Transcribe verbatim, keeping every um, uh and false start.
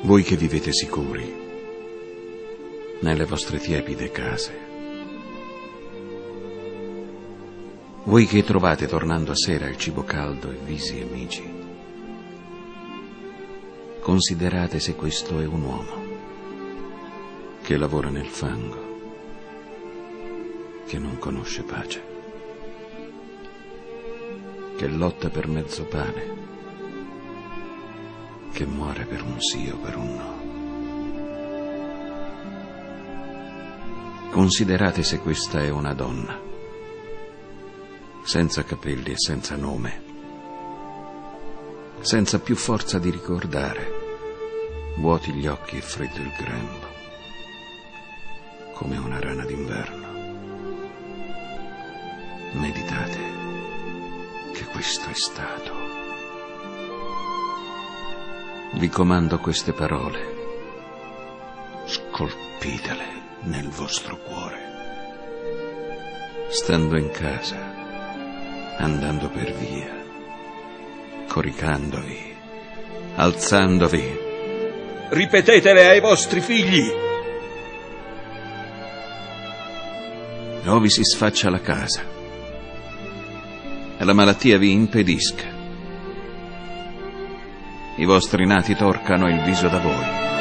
Voi che vivete sicuri nelle vostre tiepide case, voi che trovate tornando a sera il cibo caldo e visi amici, considerate se questo è un uomo che lavora nel fango, che non conosce pace, che lotta per mezzo pane, che muore per un sì o per un no. Considerate se questa è una donna, senza capelli e senza nome, senza più forza di ricordare, vuoti gli occhi e freddo il grembo, come una rana d'inverno. Meditate che questo è stato. Vi comando queste parole, scolpitele nel vostro cuore, stando in casa, andando per via, coricandovi, alzandovi. Ripetetele ai vostri figli. O vi si sfaccia la casa e la malattia vi impedisca. I vostri nati torcano il viso da voi.